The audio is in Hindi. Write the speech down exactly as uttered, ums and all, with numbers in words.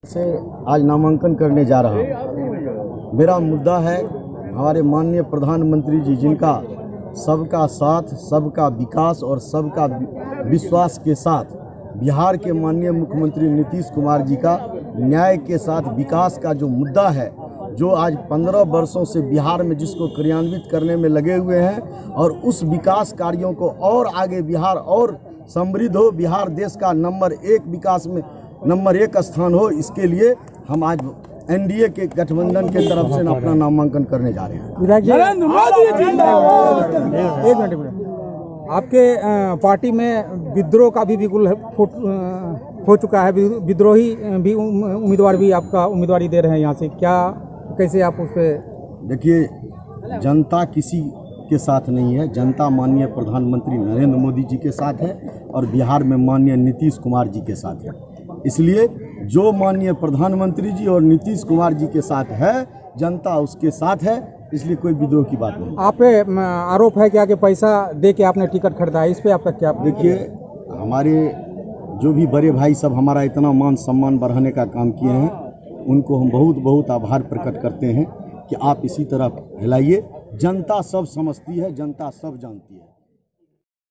से आज नामांकन करने जा रहा हूँ। मेरा मुद्दा है हमारे माननीय प्रधानमंत्री जी, जिनका सबका साथ, सबका विकास और सबका विश्वास के साथ बिहार के माननीय मुख्यमंत्री नीतीश कुमार जी का न्याय के साथ विकास का जो मुद्दा है, जो आज पंद्रह वर्षों से बिहार में जिसको क्रियान्वित करने में लगे हुए हैं, और उस विकास कार्यों को और आगे बिहार और समृद्ध हो, बिहार देश का नंबर एक विकास में नंबर एक स्थान हो, इसके लिए हम आज एनडीए के गठबंधन के तरफ से अपना नामांकन करने जा रहे हैं। एक मिनट, आपके पार्टी में विद्रोह का भी बिल्कुल हो चुका है, विद्रोही भी उम्मीदवार भी आपका उम्मीदवारी दे रहे हैं यहाँ से, क्या कैसे आप उस पर? देखिए, जनता किसी के साथ नहीं है, जनता माननीय प्रधानमंत्री नरेंद्र मोदी जी के साथ है और बिहार में माननीय नीतीश कुमार जी के साथ है। इसलिए जो माननीय प्रधानमंत्री जी और नीतीश कुमार जी के साथ है, जनता उसके साथ है, इसलिए कोई विद्रोह की बात नहीं। आप पे आरोप है क्या कि पैसा दे के आपने टिकट खरीदा है, इस पे आपका क्या? देखिए, हमारे जो भी बड़े भाई सब हमारा इतना मान सम्मान बढ़ाने का काम किए हैं, उनको हम बहुत बहुत आभार प्रकट करते हैं कि आप इसी तरह फैलाइए। जनता सब समझती है, जनता सब जानती है।